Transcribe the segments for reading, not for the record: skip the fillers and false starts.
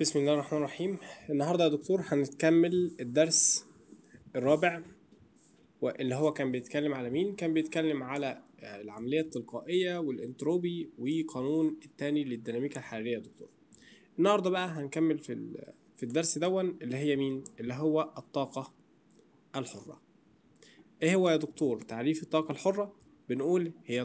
بسم الله الرحمن الرحيم. النهارده يا دكتور هنكمل الدرس الرابع، واللي هو كان بيتكلم على مين؟ كان بيتكلم على العملية التلقائية والانتروبي وقانون التاني للديناميكا الحرارية يا دكتور. النهارده بقى هنكمل في الدرس دون اللي هي مين؟ اللي هو الطاقة الحرة. ايه هو يا دكتور تعريف الطاقة الحرة؟ بنقول هي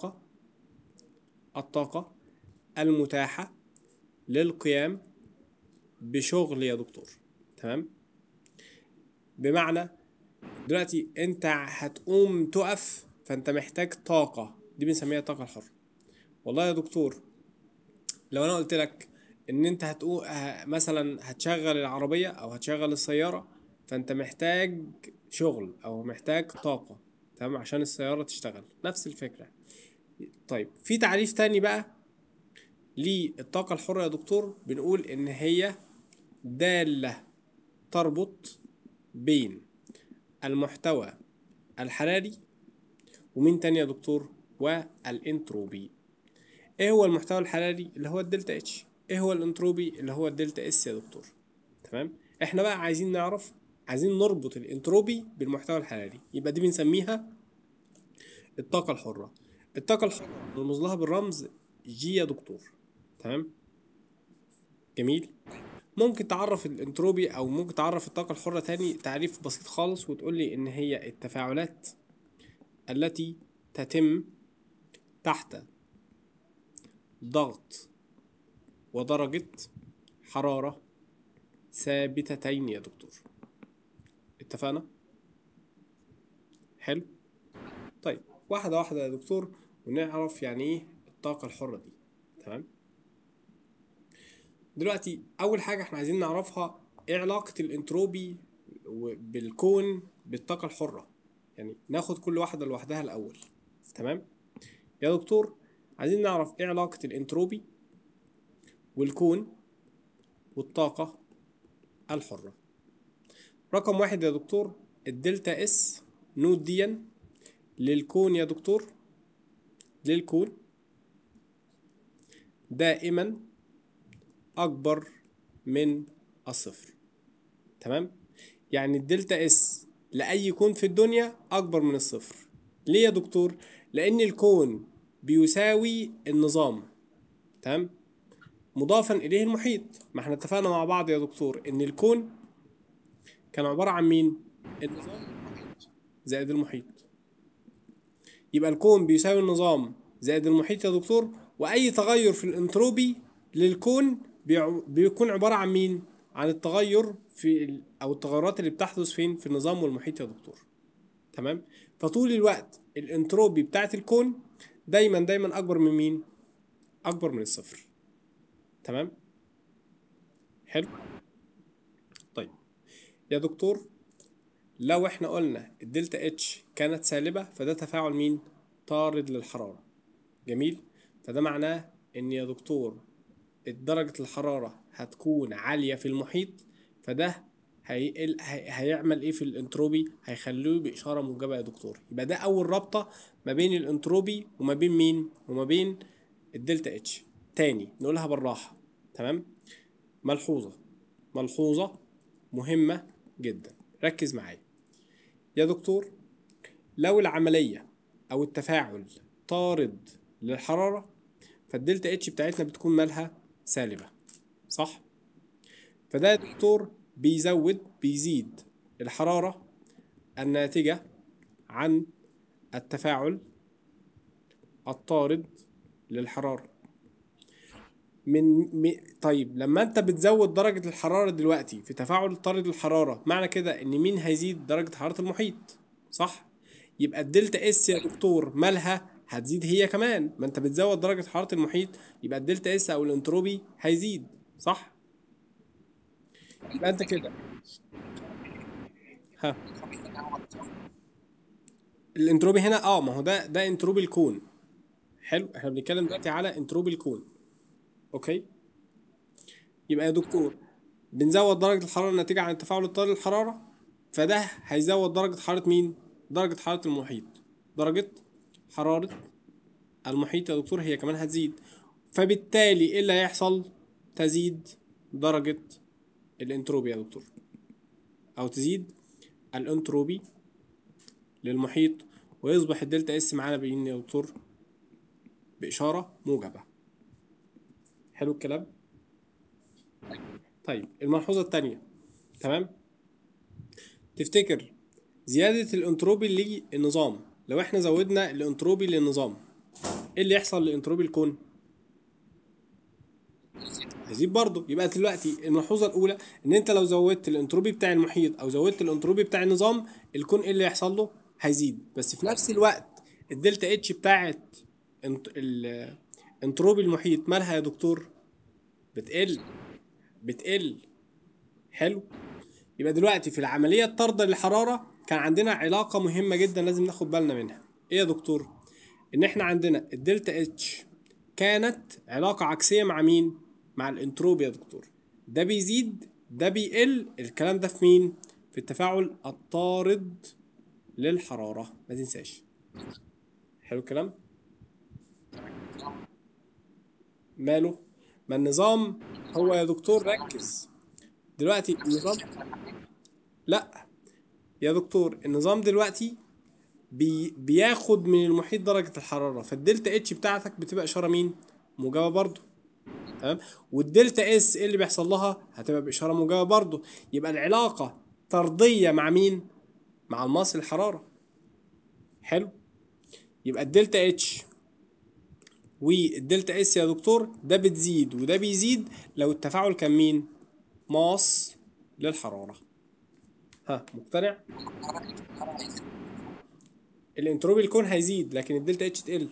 الطاقة المتاحة للقيام بشغل يا دكتور. تمام؟ بمعنى دلوقتي انت هتقوم تقف، فانت محتاج طاقة، دي بنسميها الطاقة الحرة. والله يا دكتور لو انا قلت لك ان انت هتقوم مثلا هتشغل العربية او هتشغل السيارة، فانت محتاج شغل او محتاج طاقة، تمام، عشان السيارة تشتغل. نفس الفكرة. طيب في تعريف تاني بقى للطاقة الحرة يا دكتور، بنقول ان هي دالة تربط بين المحتوى الحراري ومين تاني يا دكتور؟ والانتروبي. ايه هو المحتوى الحراري؟ اللي هو الدلتا اتش. ايه هو الانتروبي؟ اللي هو الدلتا اس يا دكتور. تمام. احنا بقى عايزين نعرف، عايزين نربط الانتروبي بالمحتوى الحراري، يبقى دي بنسميها الطاقة الحرة. الطاقة الحرة بنرمز لها بالرمز جي يا دكتور. تمام. جميل. ممكن تعرف الانتروبي او ممكن تعرف الطاقة الحرة تاني تعريف بسيط خالص، وتقول لي ان هي التفاعلات التي تتم تحت ضغط ودرجة حرارة ثابتتين يا دكتور. اتفقنا؟ حلو. طيب واحدة واحدة يا دكتور، ونعرف يعني ايه الطاقة الحرة دي. تمام. دلوقتي أول حاجة احنا عايزين نعرفها ايه علاقة الانتروبي بالكون بالطاقة الحرة. يعني ناخد كل واحدة لوحدها الأول. تمام. يا دكتور عايزين نعرف ايه علاقة الانتروبي والكون والطاقة الحرة. رقم واحد يا دكتور، الدلتا اس نود ديا للكون يا دكتور، للكون دائما أكبر من الصفر. تمام. يعني الدلتا اس لأي كون في الدنيا أكبر من الصفر. ليه يا دكتور؟ لأن الكون بيساوي النظام، تمام، مضافا إليه المحيط. ما احنا اتفقنا مع بعض يا دكتور إن الكون كان عبارة عن مين؟ النظام زائد المحيط. يبقى الكون بيساوي النظام زائد المحيط يا دكتور، واي تغير في الانتروبي للكون بيكون عبارة عن مين؟ عن التغير او التغيرات اللي بتحدث فين؟ في النظام والمحيط يا دكتور. تمام. فطول الوقت الانتروبي بتاعت الكون دايما اكبر من مين؟ اكبر من الصفر. تمام. حلو. طيب يا دكتور لو احنا قلنا الدلتا اتش كانت سالبة، فده تفاعل مين؟ طارد للحرارة. جميل. فده معناه ان يا دكتور درجة الحرارة هتكون عالية في المحيط، فده هيعمل ايه في الانتروبي؟ هيخليه بإشارة موجبة يا دكتور. يبقى ده أول رابطة ما بين الانتروبي وما بين مين؟ وما بين الدلتا اتش. تاني نقولها بالراحة. تمام. ملحوظة مهمة جدا، ركز معايا يا دكتور. لو العملية أو التفاعل طارد للحرارة، فالدلتا اتش بتاعتنا بتكون مالها؟ سالبة، صح؟ فده يا دكتور بيزيد الحرارة الناتجة عن التفاعل الطارد للحرارة. طيب لما انت بتزود درجة الحرارة دلوقتي في تفاعل طارد الحرارة، معنى كده ان مين هيزيد؟ درجة حرارة المحيط، صح؟ يبقى الدلتا اس يا دكتور مالها؟ هتزيد هي كمان. ما انت بتزود درجة حرارة المحيط، يبقى الدلتا اس او الانتروبي هيزيد، صح؟ يبقى انت كده ها. الانتروبي هنا ما هو ده انتروبي الكون. حلو. احنا بنتكلم دلوقتي على انتروبي الكون. اوكي. يبقى يا دكتور بنزود درجة الحرارة الناتجة عن التفاعل الطارد للحرارة، فده هيزود درجة حرارة مين؟ درجة حرارة المحيط. درجة حرارة المحيط يا دكتور هي كمان هتزيد، فبالتالي ايه اللي هيحصل؟ تزيد درجة الانتروبي يا دكتور، او تزيد الانتروبي للمحيط، ويصبح الدلتا اس معانا بإن يا دكتور بإشارة موجبة. حلو الكلام. طيب الملحوظة التانية، تمام، تفتكر زيادة الانتروبي للنظام، لو احنا زودنا الانتروبي للنظام ايه اللي يحصل لانتروبي الكون؟ هيزيد برضه. يبقى دلوقتي الملحوظة الأولى إن أنت لو زودت الانتروبي بتاع المحيط أو زودت الانتروبي بتاع النظام، الكون ايه اللي يحصل له؟ هيزيد. بس في نفس الوقت الدلتا اتش بتاعت الانتروبي المحيط مالها يا دكتور؟ بتقل. بتقل. حلو. يبقى دلوقتي في العملية الطاردة للحرارة كان عندنا علاقة مهمة جدا لازم ناخد بالنا منها. ايه يا دكتور؟ ان احنا عندنا الدلتا اتش كانت علاقة عكسية مع مين؟ مع الانتروبي يا دكتور. ده بيزيد ده بيقل. الكلام ده في مين؟ في التفاعل الطارد للحرارة، ما تنساش. حلو الكلام. ماله؟ ما النظام هو يا دكتور ركز دلوقتي النظام. لا يا دكتور، النظام دلوقتي بياخد من المحيط درجة الحرارة، فالدلتا اتش بتاعتك بتبقى اشارة مين؟ موجبة برضو. تمام. والدلتا اس ايه اللي بيحصل لها؟ هتبقى باشارة موجبة برضو. يبقى العلاقة طردية مع مين؟ مع الماس الحرارة. حلو. يبقى الدلتا اتش والدلتا اس يا دكتور ده بتزيد وده بيزيد لو التفاعل كان مين؟ ماس للحرارة. ها مقتنع؟ الانتروبي الكون هيزيد لكن الدلتا اتش تقل.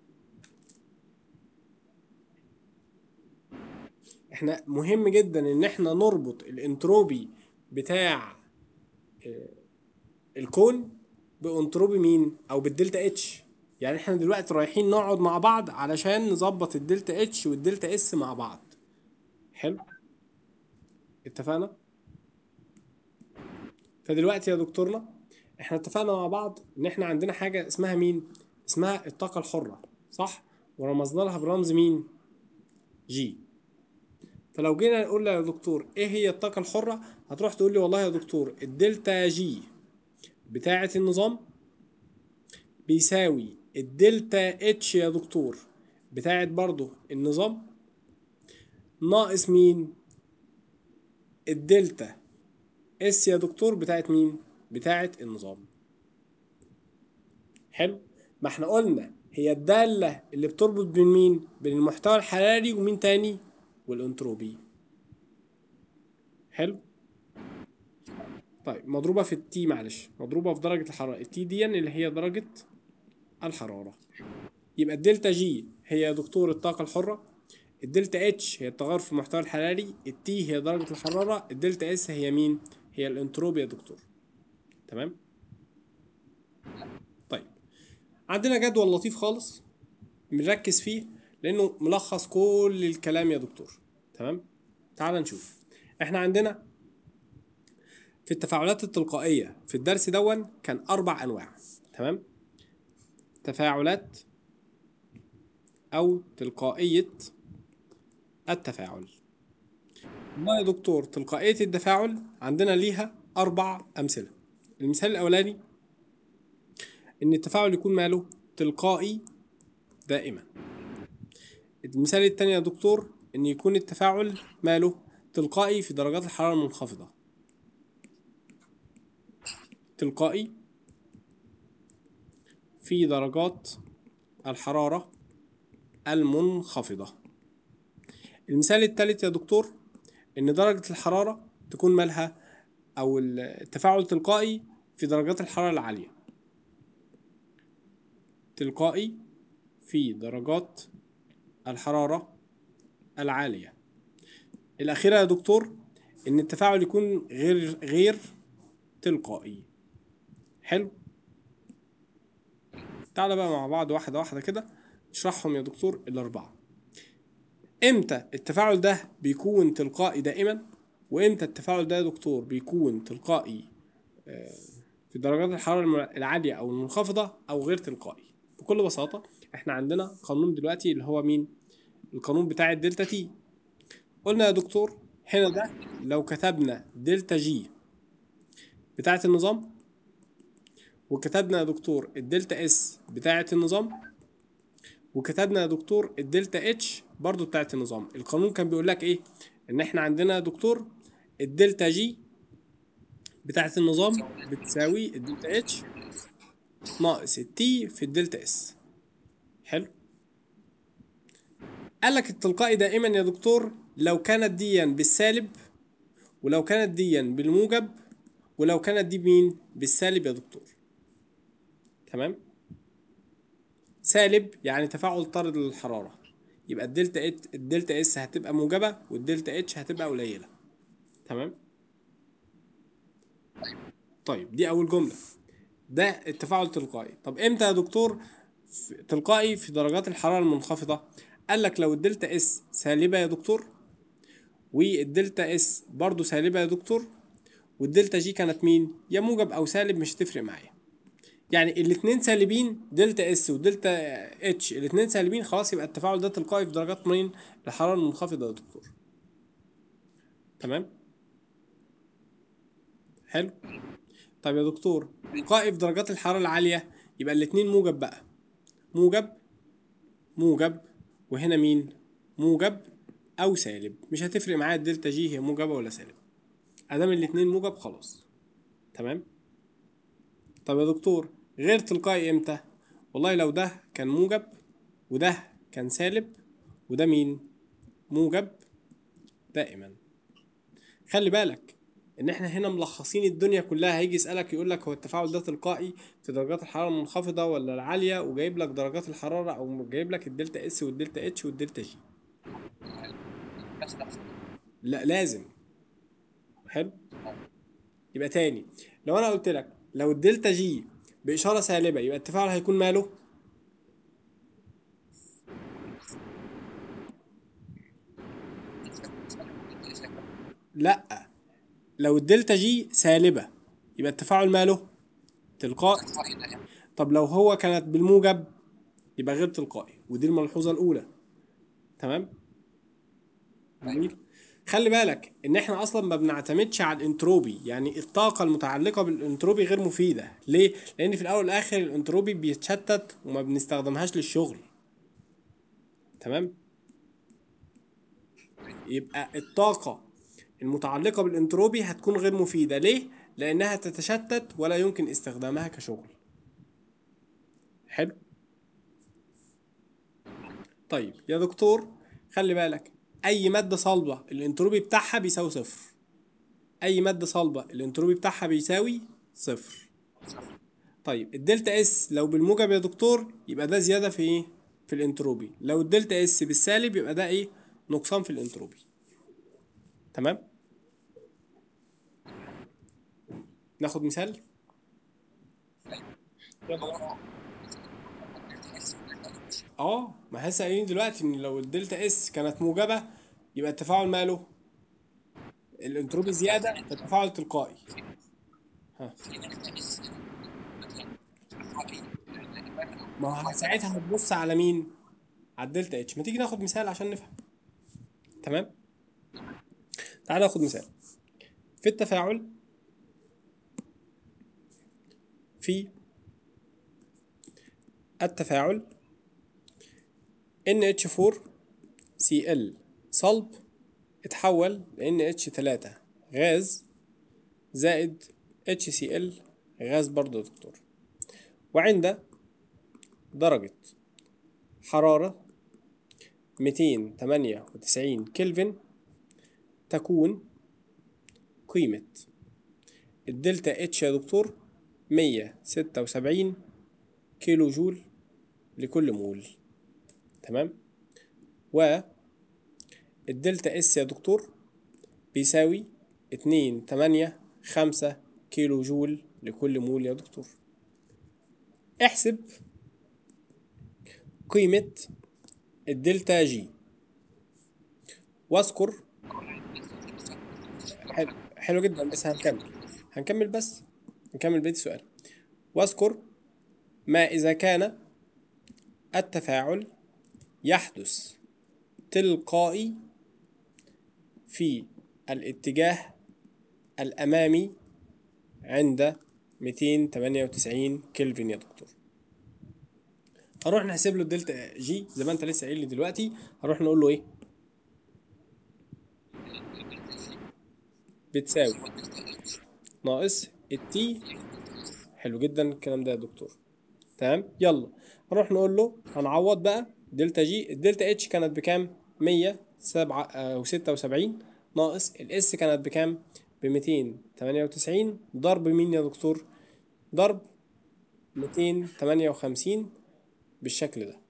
احنا مهم جدا ان احنا نربط الانتروبي بتاع الكون بانتروبي مين او بالدلتا اتش. يعني احنا دلوقتي رايحين نقعد مع بعض علشان نظبط الدلتا اتش والدلتا اس مع بعض. حلو. اتفقنا. فدلوقتي يا دكتورنا احنا اتفقنا مع بعض ان احنا عندنا حاجة اسمها مين؟ اسمها الطاقة الحرة، صح؟ ورمزنا لها برمز مين؟ جي. فلو جينا نقول يا دكتور ايه هي الطاقة الحرة، هتروح تقول لي والله يا دكتور الدلتا جي بتاعة النظام بيساوي الدلتا اتش يا دكتور بتاعة برضو النظام ناقص مين؟ الدلتا اس يا دكتور بتاعة مين؟ بتاعة النظام. حلو. ما احنا قلنا هي الدالة اللي بتربط بين مين؟ بين المحتوى الحراري ومين تاني؟ والانتروبي. حلو. طيب مضروبة في التي، معلش مضروبة في درجة الحرارة، التي دي اللي هي درجة الحرارة. يبقى الدلتا جي هي يا دكتور الطاقة الحرة، الدلتا اتش هي التغير في المحتوى الحراري، التي هي درجة الحرارة، الدلتا اس هي مين؟ هي الانتروبي يا دكتور. تمام؟ طيب عندنا جدول لطيف خالص بنركز فيه لانه ملخص كل الكلام يا دكتور. تمام؟ تعال نشوف. احنا عندنا في التفاعلات التلقائية في الدرس دون كان 4 أنواع. تمام؟ تفاعلات أو تلقائية التفاعل. والله يا دكتور تلقائية التفاعل عندنا ليها 4 أمثلة. المثال الأولاني إن التفاعل يكون ماله تلقائي دائما. المثال التاني يا دكتور إن يكون التفاعل ماله تلقائي في درجات الحرارة المنخفضة. تلقائي في درجات الحرارة المنخفضة. المثال التالت يا دكتور إن درجة الحرارة تكون مالها أو التفاعل تلقائي في درجات الحرارة العالية. تلقائي في درجات الحرارة العالية. الأخيرة يا دكتور إن التفاعل يكون غير تلقائي. حلو. تعالى بقى مع بعض واحدة واحدة كده نشرحهم يا دكتور الأربعة. إمتى التفاعل ده بيكون تلقائي دائما، وإمتى التفاعل ده يا دكتور بيكون تلقائي في درجات الحرارة العالية أو المنخفضة أو غير تلقائي. بكل بساطة إحنا عندنا قانون دلوقتي اللي هو مين؟ القانون بتاع الدلتا تي. قلنا يا دكتور هنا ده لو كتبنا دلتا جي بتاعة النظام، وكتبنا يا دكتور الدلتا اس بتاعة النظام، وكتبنا يا دكتور الدلتا اتش برضو بتاعة النظام، القانون كان بيقول لك ايه؟ ان احنا عندنا يا دكتور الدلتا جي بتاعة النظام بتساوي الدلتا اتش ناقص التي في الدلتا اس. حلو. قال لك التلقائي دائما يا دكتور لو كانت ديا بالسالب، ولو كانت ديا بالموجب، ولو كانت دي بمين؟ بالسالب يا دكتور. تمام. سالب يعني تفاعل طارد للحرارة، يبقى الدلتا اس هتبقى موجبة والدلتا اتش هتبقى قليلة. تمام. طيب دي أول جملة، ده التفاعل التلقائي. طب امتى يا دكتور تلقائي في درجات الحرارة المنخفضة؟ قال لك لو الدلتا اس سالبة يا دكتور، والدلتا اس برضو سالبة يا دكتور، والدلتا جي كانت مين؟ يا موجب او سالب، مش هتفرق معايا. يعني الاتنين سالبين، دلتا اس ودلتا اتش الاتنين سالبين، خلاص يبقى التفاعل ده تلقائي في درجات مين؟ الحرارة المنخفضة يا دكتور. تمام. حلو. طيب يا دكتور تلقائي في درجات الحرارة العالية، يبقى الاتنين موجب بقى، موجب موجب، وهنا مين؟ موجب او سالب، مش هتفرق معايا الدلتا جي هي موجبة ولا سالب، ادام الاتنين موجب خلاص. تمام. طب يا دكتور غير تلقائي امتى؟ والله لو ده كان موجب وده كان سالب، وده مين؟ موجب دائما. خلي بالك ان احنا هنا ملخصين الدنيا كلها، هيجي يسألك يقول لك هو التفاعل ده تلقائي في درجات الحرارة المنخفضة ولا العالية، وجايب لك درجات الحرارة او جايب لك الدلتا اس والدلتا اتش والدلتا جي. لا لازم. حلو. يبقى تاني، لو انا قلت لك لو الدلتا جي بإشارة سالبة يبقى التفاعل هيكون ماله؟ لا، لو الدلتا جي سالبة يبقى التفاعل ماله؟ تلقائي. طب لو هو كانت بالموجب يبقى غير تلقائي، ودي الملحوظة الأولى. تمام. جميل. خلي بالك ان احنا اصلا ما بنعتمدش على الانتروبي، يعني الطاقة المتعلقة بالانتروبي غير مفيدة. ليه؟ لان في الاول والاخر الانتروبي بيتشتت وما بنستخدمهاش للشغل. تمام. يبقى الطاقة المتعلقة بالانتروبي هتكون غير مفيدة. ليه؟ لانها تتشتت ولا يمكن استخدامها كشغل. حلو. طيب يا دكتور خلي بالك، اي مادة صلبة الانتروبي بتاعها بيساوي صفر. اي مادة صلبة الانتروبي بتاعها بيساوي صفر. طيب الدلتا اس لو بالموجب يا دكتور يبقى ده زيادة في ايه؟ في الانتروبي. لو الدلتا اس بالسالب يبقى ده ايه؟ نقصان في الانتروبي. تمام. ناخد مثال. اه ما احنا لسه قايلين دلوقتي ان لو الدلتا اس كانت موجبة يبقى التفاعل ماله؟ الانتروبي زيادة فالتفاعل تلقائي. ها. ما هو ساعتها هتبص على مين؟ على الدلتا اتش. ما تيجي ناخد مثال عشان نفهم. تمام. تعال ناخد مثال في التفاعل. في التفاعل NH4Cl صلب اتحول ل NH3 غاز زائد HCl غاز برضه يا دكتور، وعند درجة حرارة 298 كلفن تكون قيمة الدلتا اتش يا دكتور 176 كيلو جول لكل مول. تمام. والدلتا اس يا دكتور بيساوي 285 كيلو جول لكل مول يا دكتور. احسب قيمة الدلتا جي واذكر. حلو، حلو جدا، بس هنكمل بس، نكمل بقية السؤال. واذكر ما إذا كان التفاعل يحدث تلقائي في الاتجاه الأمامي عند 298 كلفن يا دكتور. هنروح نحسب له الدلتا جي زي ما انت لسه قايل لي دلوقتي. هنروح نقول له ايه؟ بتساوي ناقص التي. حلو جدا الكلام ده يا دكتور. تمام، يلا هنروح نقول له هنعوض بقى دلتا جي. الدلتا اتش كانت بكام؟ 176 ناقص الاس كانت بكام؟ ب 298 ضرب مين يا دكتور؟ ضرب 258 بالشكل ده.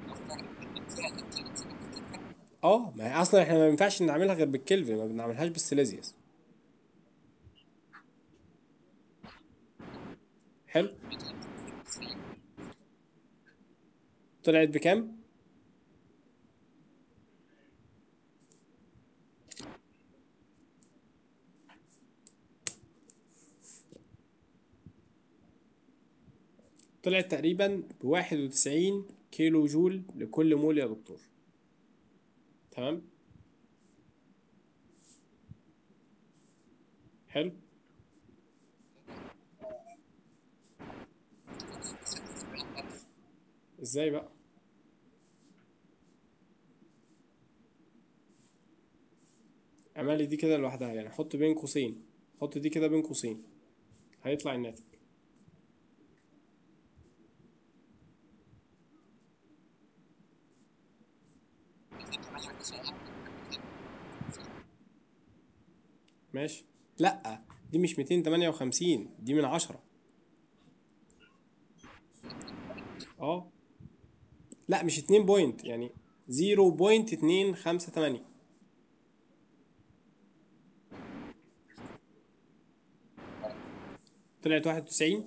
اه، ما هي اصلا احنا ما ينفعش نعملها غير بالكلفن، ما بنعملهاش بالسيليزيوس. حلو. طلعت بكام؟ طلعت تقريبا بواحد وتسعين كيلو جول لكل مول يا دكتور. تمام. حلو. ازاي بقى؟ اعملي دي كده لوحدها، يعني حط بين قوسين، حط دي كده بين قوسين، هيطلع الناتج. ماشي. لا، دي مش 258، دي من 10. اه. لا مش 2 بوينت، يعني 0.258. طلعت 91.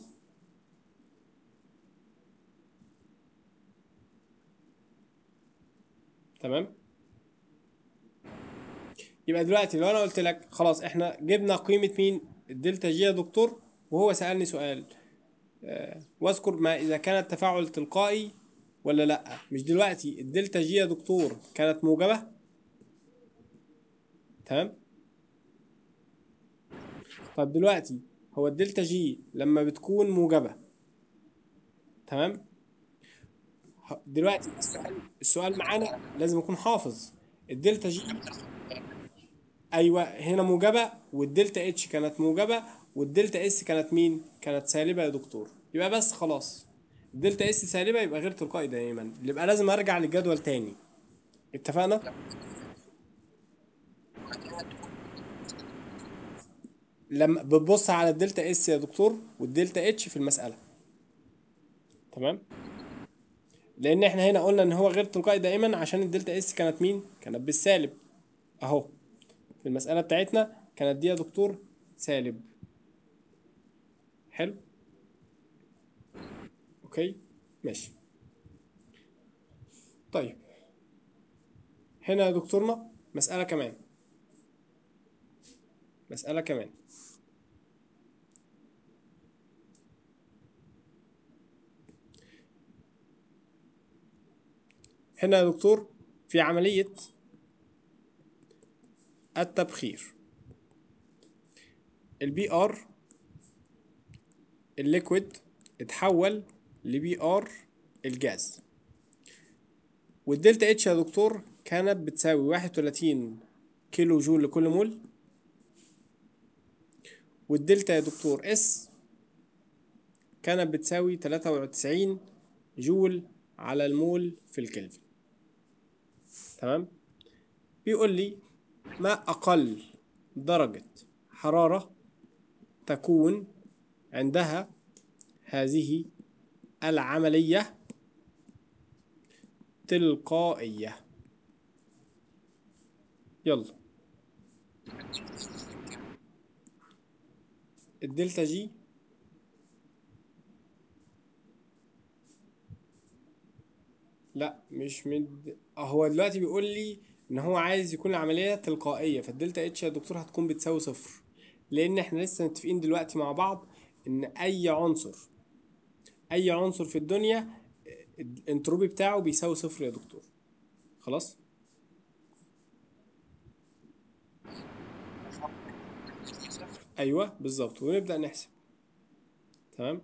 تمام. يبقى دلوقتي لو انا قلت لك خلاص احنا جبنا قيمة مين؟ الدلتا جي يا دكتور، وهو سألني سؤال واذكر ما اذا كان التفاعل تلقائي ولا لا. مش دلوقتي الدلتا جي يا دكتور كانت موجبة؟ تمام. طب دلوقتي هو الدلتا جي لما بتكون موجبة، تمام، دلوقتي السؤال معانا لازم يكون حافظ الدلتا جي. ايوه هنا موجبة، والدلتا اتش كانت موجبة، والدلتا اس كانت مين؟ كانت سالبة يا دكتور. يبقى بس خلاص الدلتا اس سالبة يبقى غير تلقائي دائما، يبقى لازم ارجع للجدول تاني. اتفقنا؟ لما بتبص على الدلتا اس يا دكتور والدلتا اتش في المسألة. تمام. لان احنا هنا قلنا ان هو غير تلقائي دائما عشان الدلتا اس كانت مين؟ كانت بالسالب. اهو في المسألة بتاعتنا كانت دي يا دكتور سالب. حلو. اوكي. ماشي. طيب هنا يا دكتورنا مسألة كمان، مسألة كمان. هنا يا دكتور في عملية التبخير، البي ار الليكويد اتحول لبي ار الجاز، والدلتا اتش يا دكتور كانت بتساوي 31 كيلو جول لكل مول، والدلتا يا دكتور اس كانت بتساوي 93 جول على المول في الكلفن. تمام. بيقول لي ما أقل درجة حرارة تكون عندها هذه العملية تلقائية. يلا. الدلتا جي لا مش هو دلوقتي بيقول لي ان هو عايز يكون العملية تلقائية، فالدلتا اتش يا دكتور هتكون بتساوي صفر، لان احنا لسه متفقين دلوقتي مع بعض ان اي عنصر في الدنيا الانتروبي بتاعه بيساوي صفر يا دكتور. خلاص. ايوه بالظبط، ونبدأ نحسب. تمام.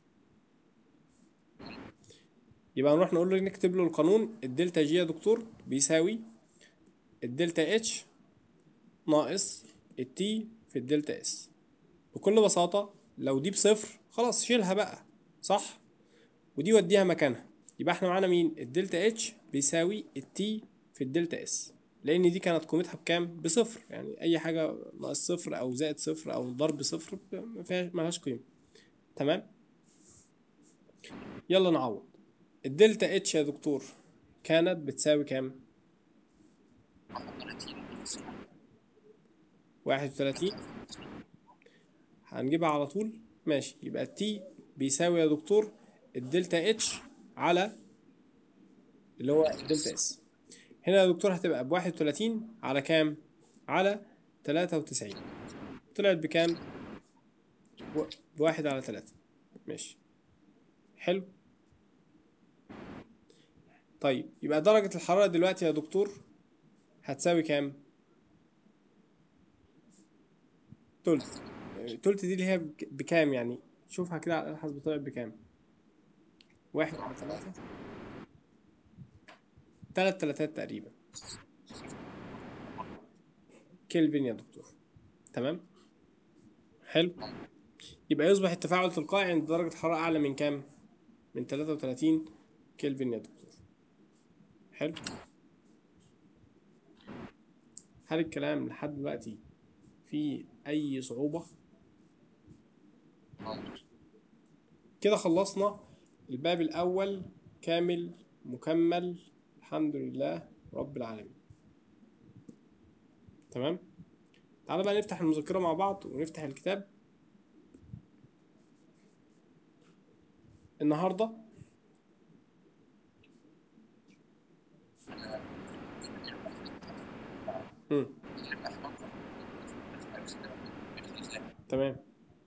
يبقى نروح نقول له نكتب له القانون. الدلتا جي يا دكتور بيساوي الدلتا اتش ناقص التي في الدلتا اس. بكل بساطة لو دي بصفر خلاص شيلها بقى، صح؟ ودي وديها مكانها. يبقى احنا معانا مين؟ الدلتا اتش بيساوي التي في الدلتا اس، لان دي كانت قيمتها بكام؟ بصفر. يعني اي حاجة ناقص صفر او زائد صفر او ضرب صفر ما فيهاش، ملهاش قيمة. تمام. يلا نعوض. الدلتا اتش يا دكتور كانت بتساوي كام؟ 31. هنجيبها على طول. ماشي، يبقى التي بيساوي يا دكتور الدلتا اتش على اللي هو الدلتا اس. هنا يا دكتور هتبقى ب31 على كام؟ على 93. طلعت بكام؟ بواحد على 3. ماشي. حلو. طيب يبقى درجة الحرارة دلوقتي يا دكتور هتساوي كام؟ تلت. تلت دي اللي هي بكام يعني؟ شوفها كده على الحاسب، طلعت بكام؟ 1 على 3. 3 تلاتات تقريبا كلفن يا دكتور. تمام. حلو. يبقى يصبح التفاعل تلقائي عند درجة حرارة أعلى من كام؟ من 33 كلفن يا دكتور. حلو. هل الكلام لحد دلوقتي في أي صعوبة؟ كده خلصنا الباب الأول كامل مكمل، الحمد لله رب العالمين. تمام. تعالى بقى نفتح المذكرة مع بعض ونفتح الكتاب. النهاردة مم. تمام.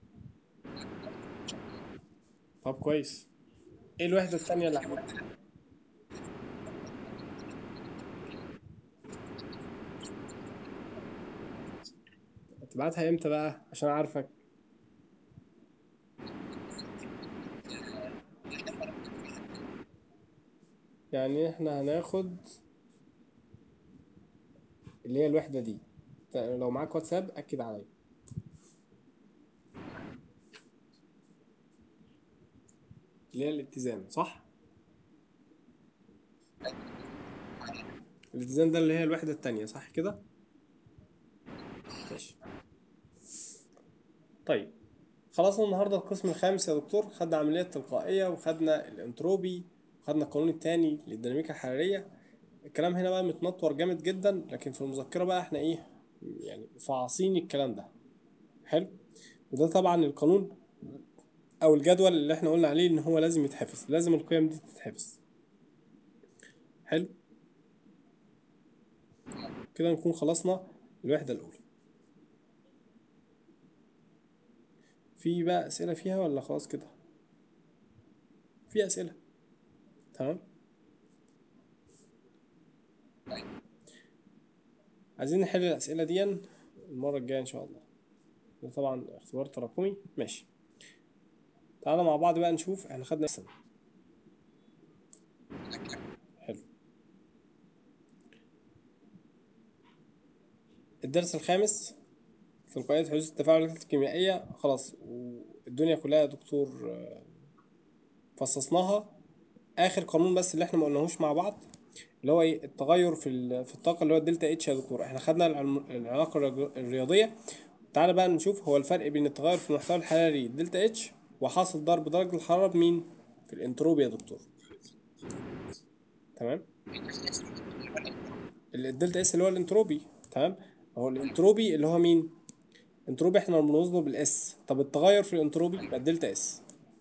طب كويس. ايه الوحدة الثانية اللي عملتها؟ هتبعتها امتى بقى عشان عارفك؟ يعني احنا هناخد اللي هي الوحدة دي. لو معاك واتساب أكد عليا. اللي هي الاتزان، صح؟ الاتزان ده اللي هي الوحدة التانية، صح كده؟ ماشي. طيب خلصنا النهاردة القسم الخامس يا دكتور. خدنا عملية تلقائية، وخدنا الانتروبي، وخدنا القانون التاني للديناميكا الحرارية. الكلام هنا بقى متنطور جامد جدا، لكن في المذكرة بقى احنا ايه؟ يعني فاعصين الكلام ده. حلو. وده طبعا القانون او الجدول اللي احنا قلنا عليه ان هو لازم يتحفظ، لازم القيم دي تتحفظ. حلو. كده نكون خلصنا الوحدة الأولى. في بقى أسئلة فيها ولا خلاص كده؟ في أسئلة. تمام. عايزين نحل الأسئلة دي المرة الجاية إن شاء الله. ده طبعا اختبار تراكمي. ماشي. تعالى مع بعض بقى نشوف احنا خدنا سنة. حلو. الدرس الخامس تلقائية حدوث التفاعلات الكيميائية. خلاص والدنيا كلها يا دكتور فصصناها. آخر قانون بس اللي احنا ما قلناهوش مع بعض اللي هو ايه؟ التغير في الطاقة اللي هو الدلتا اتش يا دكتور. احنا خدنا العلاقة الرياضية. تعالى بقى نشوف هو الفرق بين التغير في المحتوى الحراري الدلتا اتش وحاصل ضرب درجة الحرارة بمين؟ في الانتروبي يا دكتور. تمام. الدلتا اس اللي هو الانتروبي. تمام. هو الانتروبي اللي هو مين؟ انتروبي احنا بنوزنه بالاس. طب التغير في الانتروبي يبقى الدلتا اس.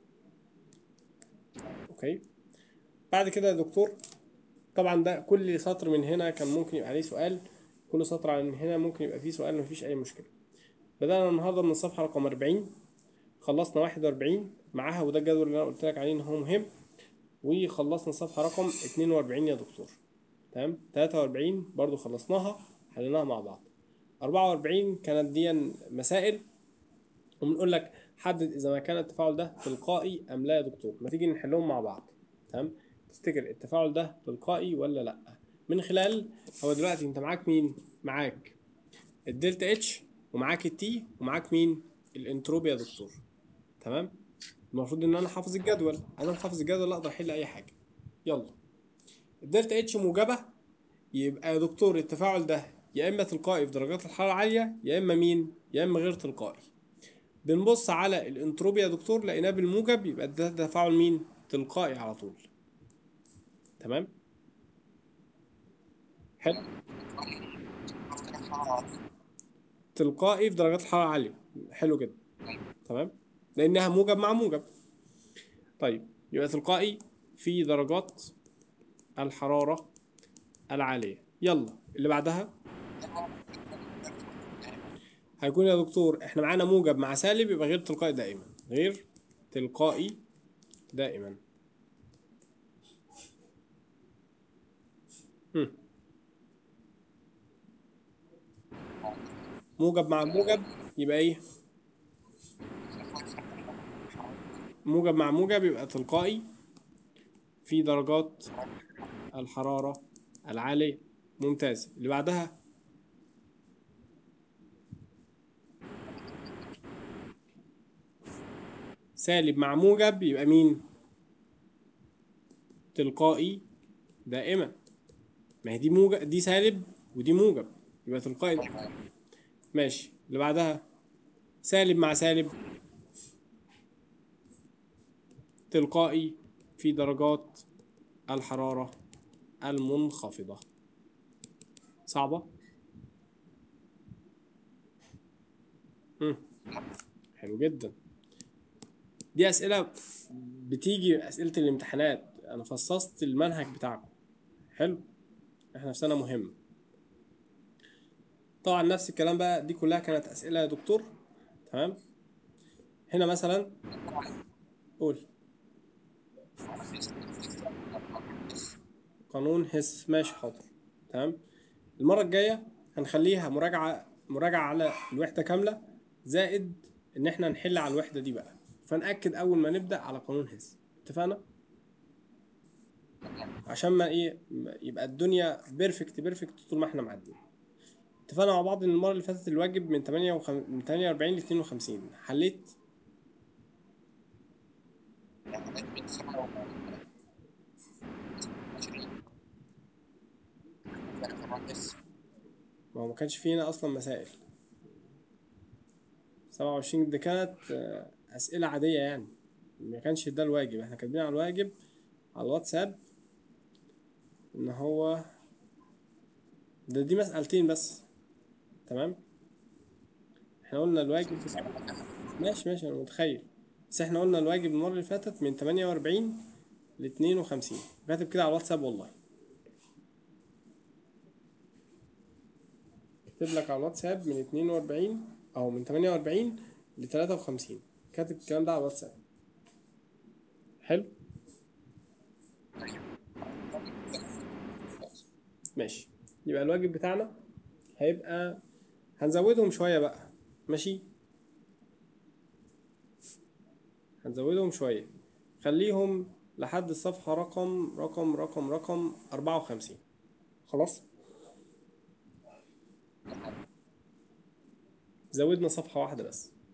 اوكي. بعد كده يا دكتور طبعا ده كل سطر من هنا كان ممكن يبقى عليه سؤال، كل سطر عن هنا ممكن يبقى فيه سؤال، مفيش اي مشكلة. بدأنا النهارده من الصفحة رقم 40، خلصنا 41 معاها، وده الجدول اللي انا قلت لك عليه ان هو مهم. وخلصنا الصفحة رقم 42 يا دكتور. تمام. 43 برضو خلصناها، حليناها مع بعض. 44 كانت دي مسائل وبنقول لك حدد اذا ما كان التفاعل ده تلقائي ام لا يا دكتور. ما تيجي نحلهم مع بعض. تمام. تفتكر التفاعل ده تلقائي ولا لا؟ من خلال، هو دلوقتي انت معاك مين؟ معاك الدلتا اتش، ومعاك التي، ومعاك مين؟ الانتروبي يا دكتور. تمام. المفروض ان انا حافظ الجدول، انا حافظ الجدول اقدر احل اي حاجه. يلا. الدلتا اتش موجبه، يبقى يا دكتور التفاعل ده يا اما تلقائي في درجات الحراره عاليه، يا اما مين؟ يا اما غير تلقائي. بنبص على الانتروبي يا دكتور، لقيناه بالموجب، يبقى ده تفاعل مين؟ تلقائي على طول. تمام. حلو. تلقائي في درجات الحراره عاليه. حلو جدا. تمام. لانها موجب مع موجب. طيب يبقى تلقائي في درجات الحراره العاليه. يلا اللي بعدها. هيكون يا دكتور احنا معانا موجب مع سالب، يبقى غير تلقائي دائما. غير تلقائي دائما. هم. موجب مع موجب يبقى ايه؟ موجب مع موجب يبقى تلقائي في درجات الحرارة العالية. ممتاز. اللي بعدها. سالب مع موجب يبقى مين؟ تلقائي دائما. ما هي دي موجب، دي سالب ودي موجب، يبقى تلقائي دائما. ماشي. اللي بعدها. سالب مع سالب تلقائي في درجات الحرارة المنخفضة. صعبة؟ مم. حلو جدا. دي أسئلة بتيجي أسئلة الامتحانات، أنا فصصت المنهج بتاعكم. حلو. احنا في سنة مهمة. طبعا نفس الكلام بقى، دي كلها كانت أسئلة يا دكتور. تمام. هنا مثلا. قول. قانون هس. ماشي حاضر. تمام. المرة الجاية هنخليها مراجعة على الوحدة كاملة، زائد إن احنا نحل على الوحدة دي بقى، فنأكد أول ما نبدأ على قانون هس. اتفقنا؟ عشان ما ايه، يبقى الدنيا بيرفكت بيرفكت طول ما احنا معديين. اتفقنا مع بعض ان المره اللي فاتت الواجب من 48 ل 52 حليت. ما هو ما كانش فينا اصلا مسائل. 27 دي كانت اسئله عاديه يعني. ما كانش ده الواجب، احنا كاتبين على الواجب على الواتساب ان هو دي مسألتين بس. تمام. احنا قلنا الواجب. ماشي ماشي انا متخيل. بس احنا قلنا الواجب المره اللي فاتت من 48 ل 52، كاتب كده على الواتساب والله. كاتب لك على الواتساب من 42 او من 48 ل 53، كاتب الكلام ده على الواتساب. حلو. ماشي. يبقى الواجب بتاعنا هيبقى، هنزودهم شوية بقى. ماشي. هنزودهم شوية، خليهم لحد الصفحة رقم 54. خلاص. زودنا صفحة واحدة بس.